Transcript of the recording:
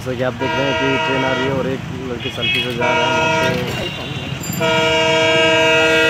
जैसा कि आप देख रहे हैं कि ट्रेन आ रही है और एक लड़की सेल्फी से जा रहा है वहाँ पे।